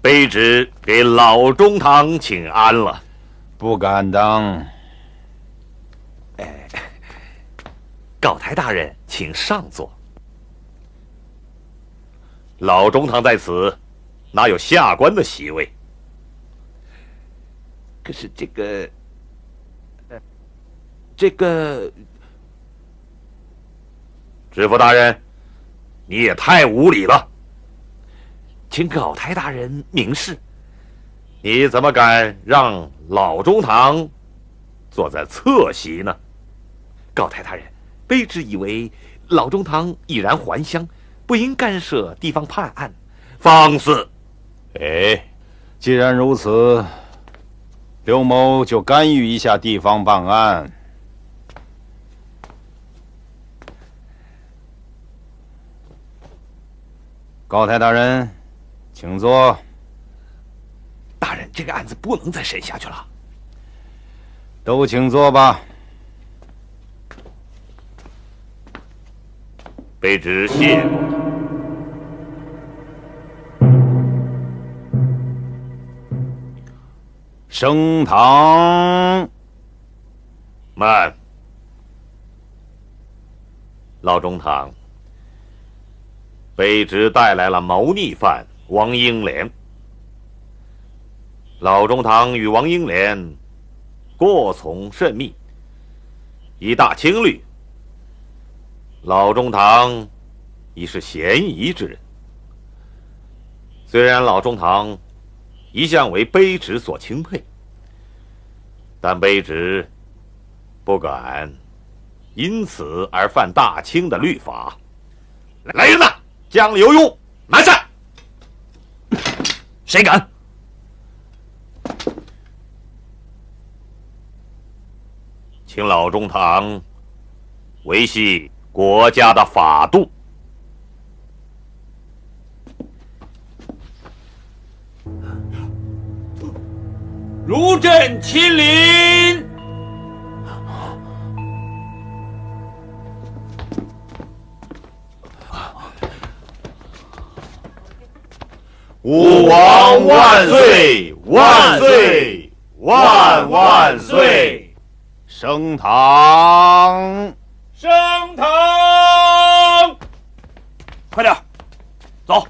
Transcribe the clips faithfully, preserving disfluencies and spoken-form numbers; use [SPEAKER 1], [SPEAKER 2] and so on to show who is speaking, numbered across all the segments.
[SPEAKER 1] 卑职给老中堂请安了。
[SPEAKER 2] 不敢当。
[SPEAKER 1] 哎，告台大人，请上座。老中堂在此，哪有下官的席位？可是这个，呃，这个，知府大人，你也太无礼了。请告台大人明示，你怎么敢让老中堂坐在侧席呢？告台大人，卑职以为老中堂已然还乡，不应干涉地方判案。放肆！
[SPEAKER 2] 哎，既然如此，刘某就干预一下地方办案。高台大人，请坐。
[SPEAKER 1] 大人，这个案子不能再审下去了。
[SPEAKER 2] 都请坐吧。
[SPEAKER 1] 卑职谢过。
[SPEAKER 2] 升堂。
[SPEAKER 1] 慢。老中堂，卑职带来了谋逆犯王英莲。老中堂与王英莲过从甚密，以大清律，老中堂已是嫌疑之人。虽然老中堂一向为卑职所钦佩，但卑职不敢因此而犯大清的律法。来人呐，将刘墉拿下！谁敢？请老中堂维系国家的法度。
[SPEAKER 3] 如朕亲临。
[SPEAKER 1] 吾王万岁！万岁！万万岁！
[SPEAKER 2] 升堂。
[SPEAKER 3] 升堂。快点，走。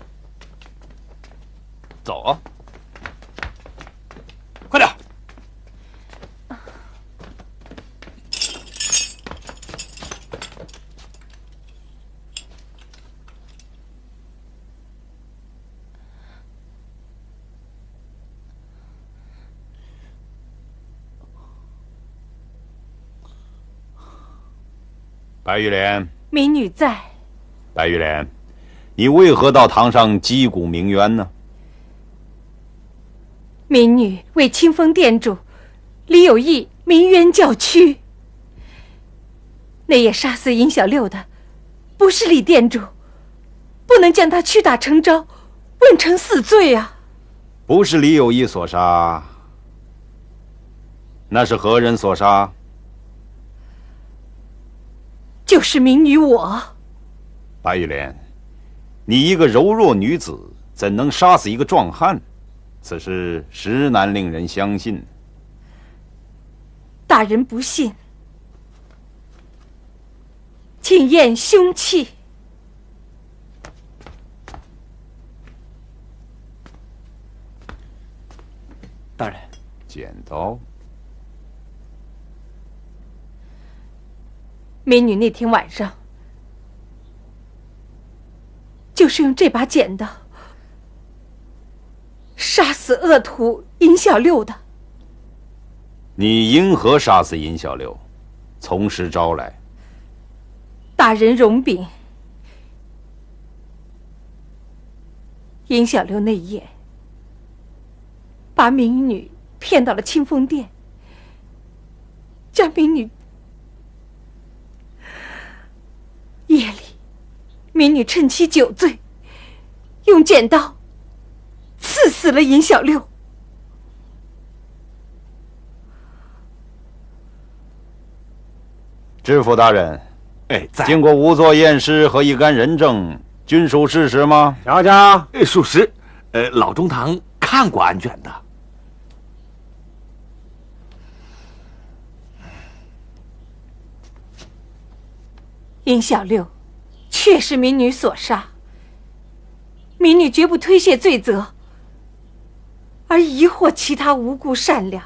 [SPEAKER 2] 走啊！
[SPEAKER 3] 快点！
[SPEAKER 2] 白玉莲，
[SPEAKER 4] 民女在。
[SPEAKER 2] 白玉莲，你为何到堂上击鼓鸣冤呢？
[SPEAKER 4] 民女为清风店主李有义鸣冤叫屈。那夜杀死尹小六的不是李店主，不能将他屈打成招，问成死罪啊！
[SPEAKER 2] 不是李有义所杀，那是何人所杀？
[SPEAKER 4] 就是民女我。
[SPEAKER 2] 白玉莲，你一个柔弱女子，怎能杀死一个壮汉？此事实难令人相信。
[SPEAKER 4] 大人不信，请验凶器。
[SPEAKER 3] 大人，
[SPEAKER 2] 剪刀。
[SPEAKER 4] 民女那天晚上就是用这把剪刀杀死恶徒尹小六的。
[SPEAKER 2] 你因何杀死尹小六？从实招来。
[SPEAKER 4] 大人容禀，尹小六那夜把民女骗到了清风殿，将民女夜里，民女趁其酒醉，用剪刀刺死了尹小六。
[SPEAKER 2] 知府大人，
[SPEAKER 1] 哎，在。
[SPEAKER 2] 经过仵作验尸和一干人证，均属事实吗？
[SPEAKER 1] 瞧瞧，属实。呃，老中堂看过案卷的。
[SPEAKER 4] 殷小六确是民女所杀，民女绝不推卸罪责，而疑惑其他无辜善良。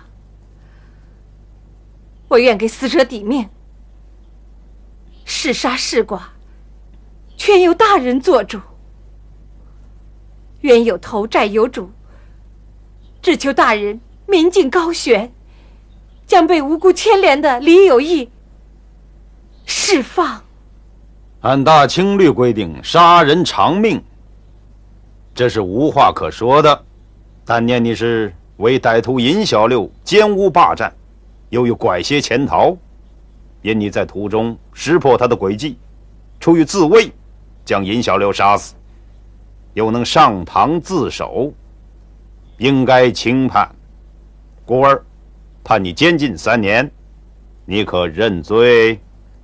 [SPEAKER 4] 我愿给死者抵命，是杀是剐，全由大人做主。冤有头，债有主，只求大人明镜高悬，将被无辜牵连的李有义释放。
[SPEAKER 2] 按大清律规定，杀人偿命，这是无话可说的。但念你是为歹徒尹小六奸污霸占，又有拐挟潜逃，因你在途中识破他的诡计，出于自卫，将尹小六杀死，又能上堂自首，应该轻判。故而判你监禁三年，你可认罪？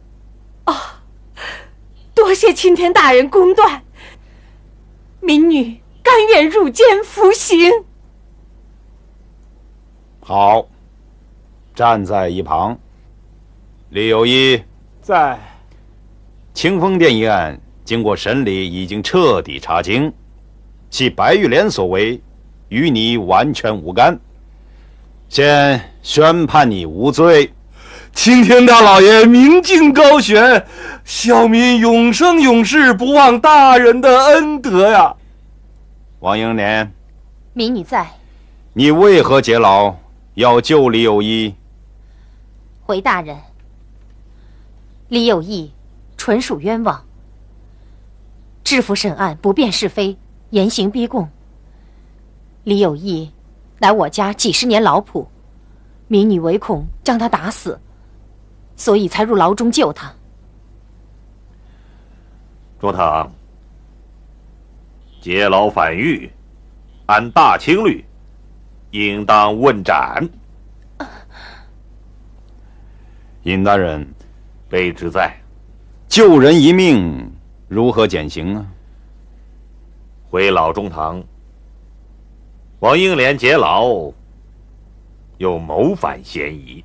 [SPEAKER 4] 多谢青天大人公断，民女甘愿入监服刑。
[SPEAKER 2] 好，站在一旁。李有义
[SPEAKER 3] 在。
[SPEAKER 2] 清风殿一案经过审理，已经彻底查清，系白玉莲所为，与你完全无干。现宣判你无罪。
[SPEAKER 5] 青天大老爷明镜高悬，小民永生永世不忘大人的恩德呀！
[SPEAKER 2] 王英莲，
[SPEAKER 6] 民女在。
[SPEAKER 2] 你为何劫牢，要救李有义？
[SPEAKER 6] 回大人，李有义纯属冤枉，知府审案不辨是非，严刑逼供。李有义乃我家几十年老仆，民女唯恐将他打死，所以才入牢中救他。
[SPEAKER 1] 中堂，劫牢反狱，按大清律，应当问斩。
[SPEAKER 2] 尹大人，
[SPEAKER 1] 卑职在。
[SPEAKER 2] 救人一命，如何减刑啊？
[SPEAKER 1] 回老中堂，王英莲劫牢，有谋反嫌疑。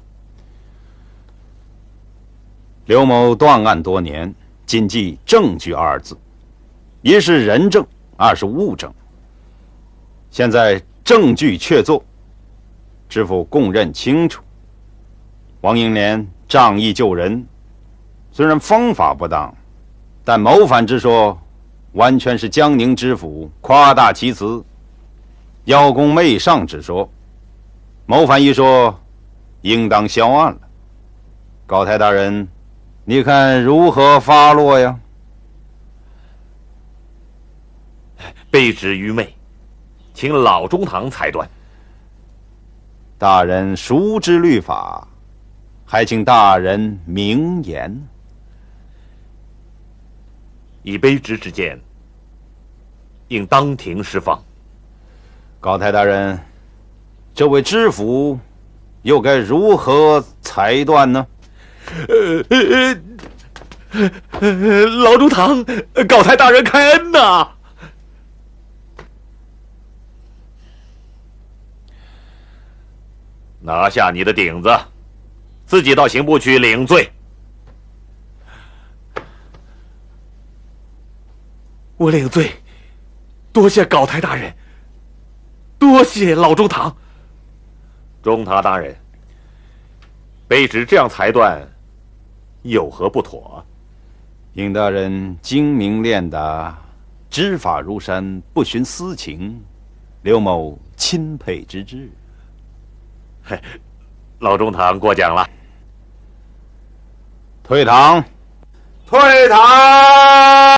[SPEAKER 2] 刘某断案多年，谨记证据二字，一是人证，二是物证。现在证据确凿，知府供认清楚。王英莲仗义救人，虽然方法不当，但谋反之说完全是江宁知府夸大其词，邀功媚上之说。谋反一说应当销案了。高台大人，你看如何发落呀？
[SPEAKER 1] 卑职愚昧，请老中堂裁断。
[SPEAKER 2] 大人熟知律法，还请大人明言。
[SPEAKER 1] 以卑职之见，应当庭释放。
[SPEAKER 2] 高台大人，这位知府又该如何裁断呢？
[SPEAKER 5] 呃呃呃，老中堂，高台大人开恩呐！
[SPEAKER 1] 拿下你的顶子，自己到刑部去领罪。
[SPEAKER 5] 我领罪，多谢高台大人，多谢老中堂。
[SPEAKER 1] 中堂大人，卑职这样裁断，有何不妥？
[SPEAKER 2] 尹大人精明练达，知法如山，不徇私情，刘某钦佩之至。
[SPEAKER 1] 老中堂过奖了。
[SPEAKER 2] 退堂。
[SPEAKER 5] 退堂。